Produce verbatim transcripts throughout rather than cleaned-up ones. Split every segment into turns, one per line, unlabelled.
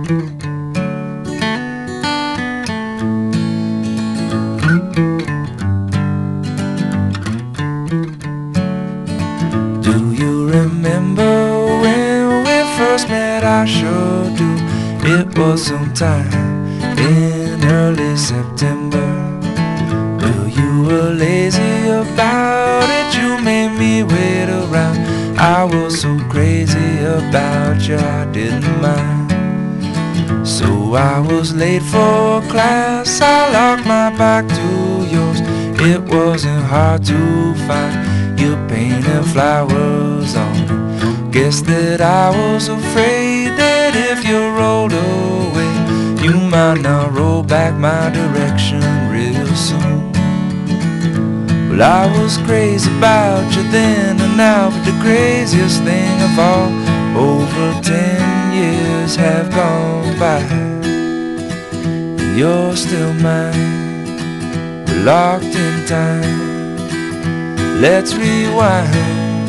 Do you remember when we first met? I sure do. It was sometime in early September. Well, you were lazy about it, you made me wait around. I was so crazy about you, I didn't mind. So I was late for class, I locked my back to yours. It wasn't hard to find your painted flowers on it. Guess that I was afraid that if you rolled away, you might not roll back my direction real soon. Well, I was crazy about you then and now, but the craziest thing of all, over ten years have gone by, and you're still mine. We're locked in time. Let's rewind.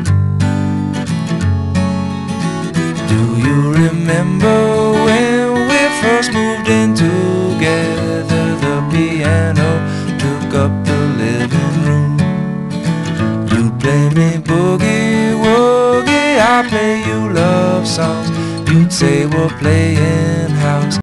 Do you remember when we first moved in together? The piano took up the living room. You play me boogie woogie, I play you love songs. You'd say we're playing